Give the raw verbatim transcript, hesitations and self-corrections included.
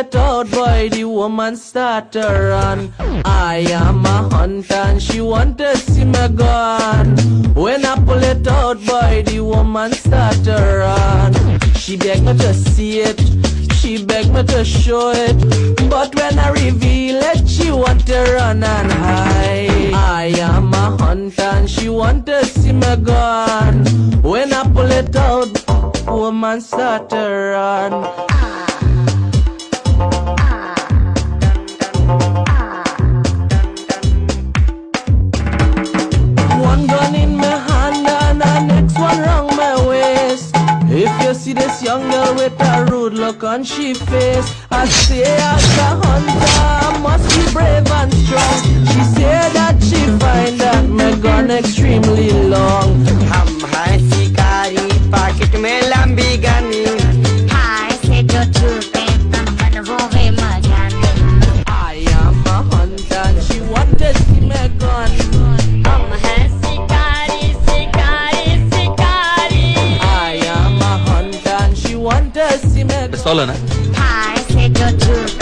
it out, boy, the woman start to run. I am a hunter and she want to see me gun. When I pull it out, boy, the woman start to run. She beg me to see it, she beg me to show it, but when I reveal it, she want to run and hide. I am a hunter and she want to see me gun. When I pull it out, woman start to run. One gun in my hand and the next one round my waist. If you see this young girl with a rude look on she face, I say as a hunter, I must be brave and strong. She say that she find that my gun extremely long. हम हैं शिकारी pocket में लंबी Ghani. I said you're too bad, I'm gonna roll with my gun. I am a hunter and she want to see my gun. हम हैं शिकारी, शिकारी, शिकारी. I am a hunter and she want to see my gun. That's all, na? I said you're too